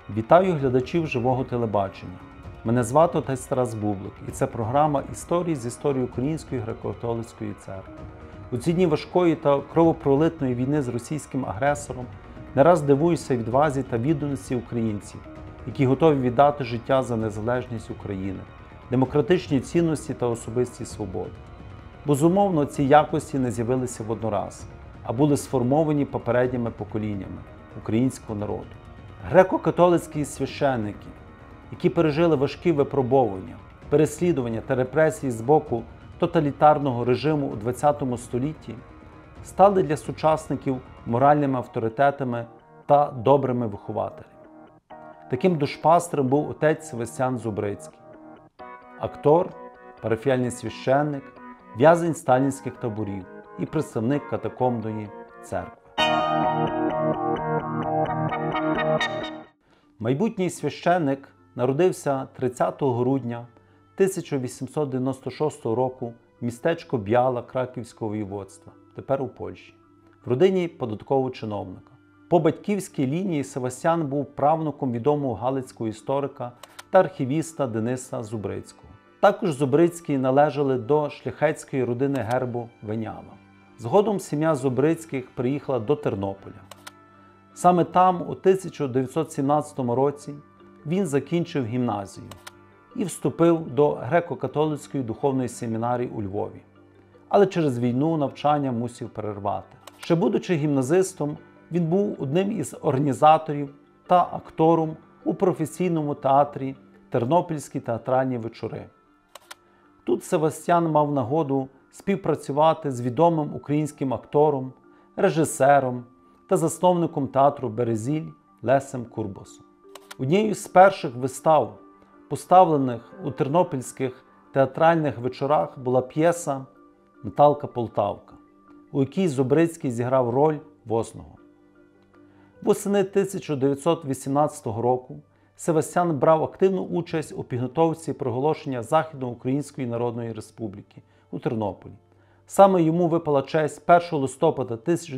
Вітаю глядачів живого телебачення. Мене звати отець Тарас Бублик, і це програма «Історії з історії Української греко-католицької церкви». У ці дні важкої та кровопролитної війни з російським агресором не раз дивуюся відвазі та відданості українців, які готові віддати життя за незалежність України, демократичні цінності та особисті свободи. Безумовно, ці якості не з'явилися воднораз, а були сформовані попередніми поколіннями українського народу. Греко-католицькі священники, які пережили важкі випробовування, переслідування та репресії з боку тоталітарного режиму у ХХ столітті, стали для сучасників моральними авторитетами та добрими вихователями. Таким душпастером був отець Севастян Зубрицький, актор, парафіяльний священник, в'язень сталінських таборів і представник катакомбної церкви. Майбутній священник народився 30 грудня 1896 року в містечку Б'яла Краківського воєводства, тепер у Польщі, в родині податкового чиновника. По батьківській лінії Севастян був правнуком відомого галицького історика та архівіста Дениса Зубрицького. Також Зубрицькі належали до шляхетської родини гербу Венява. Згодом сім'я Зубрицьких приїхала до Тернополя. Саме там, у 1917 році, він закінчив гімназію і вступив до греко-католицької духовної семінарії у Львові. Але через війну навчання мусив перервати. Ще будучи гімназистом, він був одним із організаторів та актором у професійному театрі «Тернопільські театральні вечори». Тут Севастян мав нагоду співпрацювати з відомим українським актором, режисером та засновником театру «Березіль» Лесем Курбасом. Однією з перших вистав, поставлених у тернопільських театральних вечорах, була п'єса «Наталка Полтавка», у якій Зубрицький зіграв роль возного. Восени 1918 року Севастян брав активну участь у підготовці проголошення Західноукраїнської Народної Республіки у Тернополі. Саме йому випала честь 1 листопада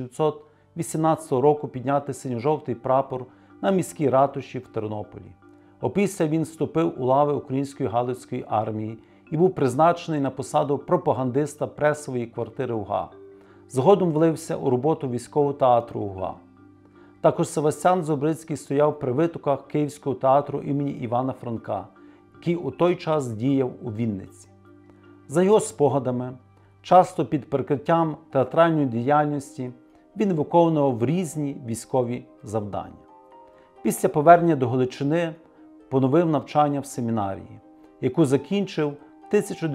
1918 року підняти синьо-жовтий прапор на міській ратуші в Тернополі. Опісля він вступив у лави Української Галицької армії і був призначений на посаду пропагандиста пресової квартири УГА. Згодом влився у роботу військового театру УГА. Також Севастян Зубрицький стояв при витоках Київського театру імені Івана Франка, який у той час діяв у Вінниці. За його спогадами, часто під прикриттям театральної діяльності він виконував різні військові завдання. Після повернення до Галичини поновив навчання в семінарії, яку закінчив в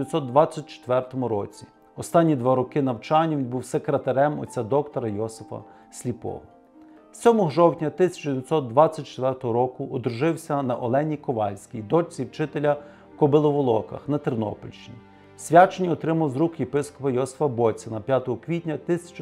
1924 році. Останні 2 роки навчання він був секретарем отця доктора Йосифа Сліпого. 7 жовтня 1924 року одружився на Олені Ковальській, дочці вчителя в Кобиловолоках на Тернопільщині. Свячення отримав з рук єпископа Йосифа Боцяна 5 квітня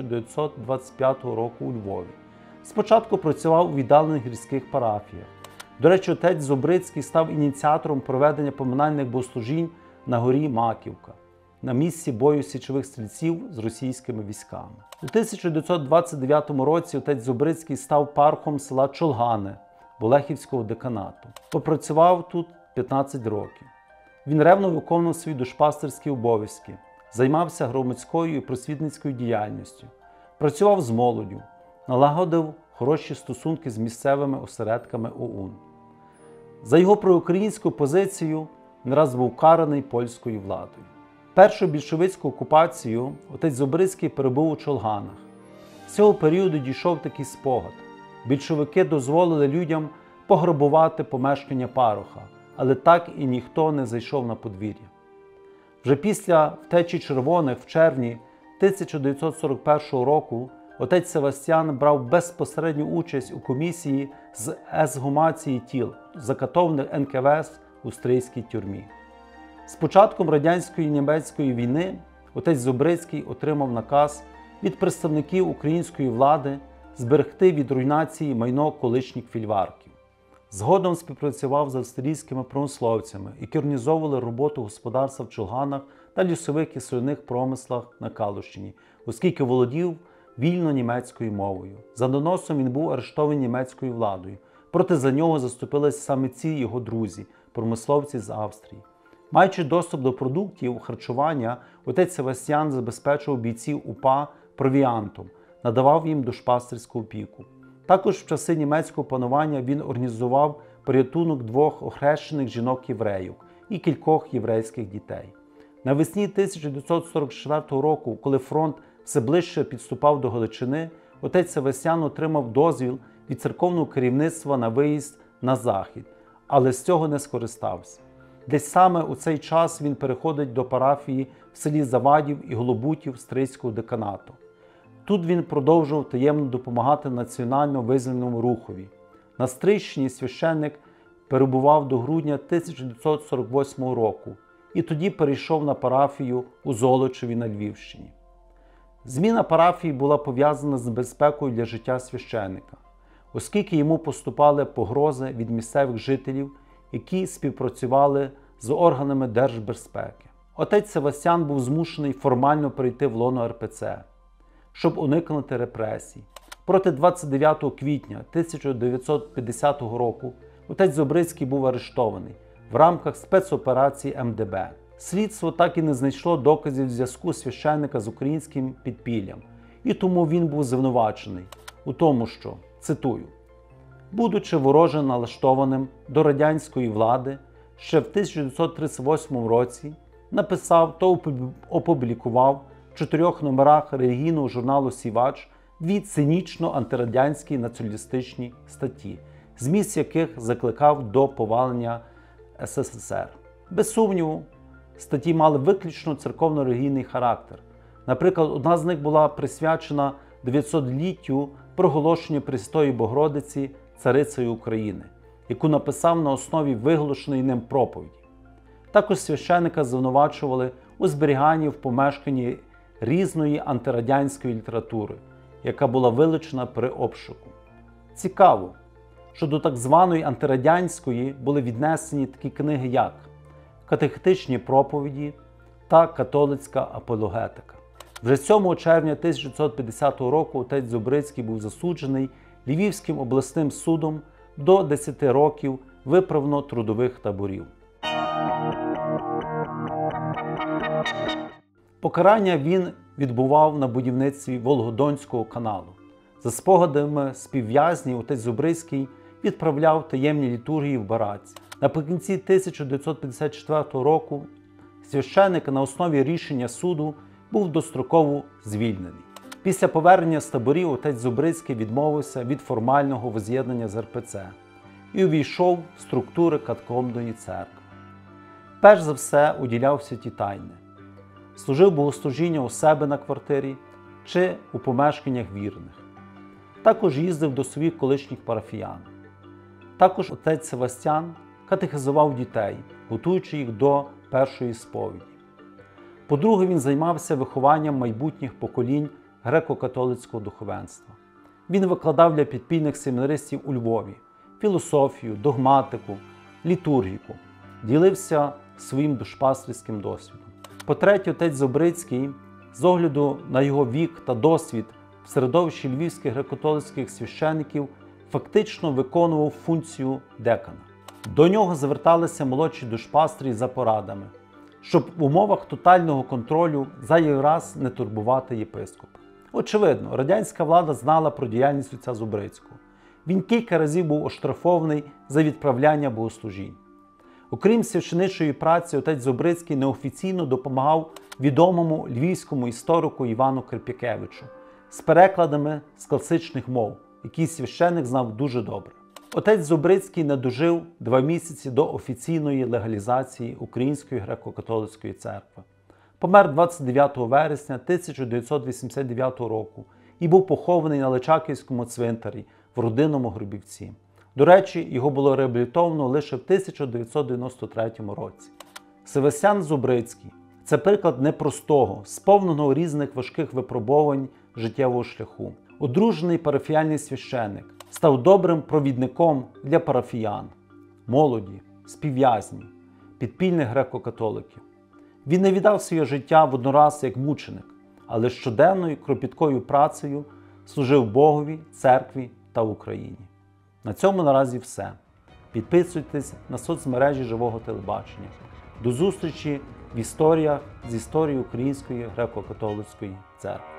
1925 року у Львові. Спочатку працював у віддалених гірських парафіях. До речі, отець Зубрицький став ініціатором проведення поминальних богослужінь на горі Маківка, на місці бою січових стрільців з російськими військами. У 1929 році отець Зубрицький став пархом села Чолгане Болехівського деканату. Попрацював тут 15 років. Він ревно виконував свої душпастерські обов'язки, займався громадською і просвітницькою діяльністю, працював з молоддю, налагодив хороші стосунки з місцевими осередками ОУН. За його проукраїнську позицію не раз був караний польською владою. Першу більшовицьку окупацію отець Зубрицький перебув у Чолганах. З цього періоду дійшов такий спогад. Більшовики дозволили людям пограбувати помешкання пароха, але так і ніхто не зайшов на подвір'я. Вже після втечі червоних в червні 1941 року отець Севастян брав безпосередню участь у комісії з ексгумації тіл, закатованих НКВС у стрийській тюрмі. З початком радянської і німецької війни отець Зубрицький отримав наказ від представників української влади зберегти від руйнації майно колишніх фільварків. Згодом співпрацював з австрійськими промисловцями, які організовували роботу господарства в Чолганах та лісових і соляних промислах на Калущині, оскільки володів вільно німецькою мовою. За доносом він був арештований німецькою владою, проте за нього заступились саме ці його друзі, промисловці з Австрії. Маючи доступ до продуктів харчування, отець Севастьян забезпечував бійців УПА провіантом, надавав їм душпастерську опіку. Також в часи німецького панування він організував порятунок 2 охрещених жінок-єврейок і кількох єврейських дітей. Навесні 1944 року, коли фронт все ближче підступав до Галичини, отець Севастьян отримав дозвіл від церковного керівництва на виїзд на захід, але з цього не скористався. Десь саме у цей час він переходить до парафії в селі Завадів і Голобутів Стрийського деканату. Тут він продовжував таємно допомагати національно-визвольному рухові. На Стрийщині священник перебував до грудня 1948 року і тоді перейшов на парафію у Золочеві на Львівщині. Зміна парафії була пов'язана з небезпекою для життя священника, оскільки йому поступали погрози від місцевих жителів, які співпрацювали з органами держбезпеки. Отець Севастьян був змушений формально перейти в лоно РПЦ, щоб уникнути репресій. Проте 29 квітня 1950 року отець Зубрицький був арештований в рамках спецоперації МДБ. Слідство так і не знайшло доказів зв'язку священника з українським підпіллям, і тому він був звинувачений у тому, що, цитую, будучи вороже налаштованим до радянської влади, ще в 1938 році написав та опублікував в 4 номерах релігійного журналу «Сівач» 2 цинічно-антирадянські націоналістичні статті, зміст яких закликав до повалення СССР. Без сумніву, статті мали виключно церковно-релігійний характер. Наприклад, одна з них була присвячена 900-літтю проголошення Пресвятої Богородиці царицею України, яку написав на основі виголошеної ним проповіді. Також священника звинувачували у зберіганні в помешканні різної антирадянської літератури, яка була вилучена при обшуку. Цікаво, що до так званої антирадянської були віднесені такі книги, як «Катехетичні проповіді» та «Католицька апологетика». Вже 7 червня 1950 року отець Зубрицький був засуджений Львівським обласним судом до 10 років виправно-трудових таборів. Покарання він відбував на будівництві Волгодонського каналу. За спогадами співв'язнів, отець Зубрицький відправляв таємні літургії в бараці. Наприкінці 1954 року священик на основі рішення суду був достроково звільнений. Після повернення з таборів отець Зубрицький відмовився від формального воз'єднання з РПЦ і увійшов в структури катакомбної церкви. Перш за все уділяв святі тайни. Служив богослужіння у себе на квартирі чи у помешканнях вірних. Також їздив до своїх колишніх парафіян. Також отець Севастьян катехизував дітей, готуючи їх до першої сповіді. По-друге, він займався вихованням майбутніх поколінь греко-католицького духовенства. Він викладав для підпільних семінаристів у Львові філософію, догматику, літургіку, ділився своїм душпастерським досвідом. По-третє, отець Зубрицький, з огляду на його вік та досвід в середовищі львівських греко-католицьких священиків, фактично виконував функцію декана. До нього зверталися молодші душпастері за порадами, щоб в умовах тотального контролю зайвий раз не турбувати єпископа. Очевидно, радянська влада знала про діяльність отця Зубрицького. Він кілька разів був оштрафований за відправляння богослужінь. Окрім священичої праці, отець Зубрицький неофіційно допомагав відомому львівському історику Івану Кирпікевичу з перекладами з класичних мов, які священик знав дуже добре. Отець Зубрицький не дожив 2 місяці до офіційної легалізації Української греко-католицької церкви. Помер 29 вересня 1989 року і був похований на Личаківському цвинтарі в родинному Грубівці. До речі, його було реабілітовано лише в 1993 році. Севастьян Зубрицький – це приклад непростого, сповненого різних важких випробувань життєвого шляху. Одружений парафіяльний священик, став добрим провідником для парафіян, молоді, співв'язнів, підпільних греко-католиків. Він не віддав своє життя воднораз як мученик, але щоденною кропіткою працею служив Богові, церкві та Україні. На цьому наразі все. Підписуйтесь на соцмережі Живого телебачення. До зустрічі в історіях з історії Української греко-католицької церкви.